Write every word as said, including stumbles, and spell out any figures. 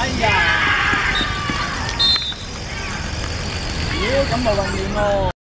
哎呀，咦，咁咪混亂喎。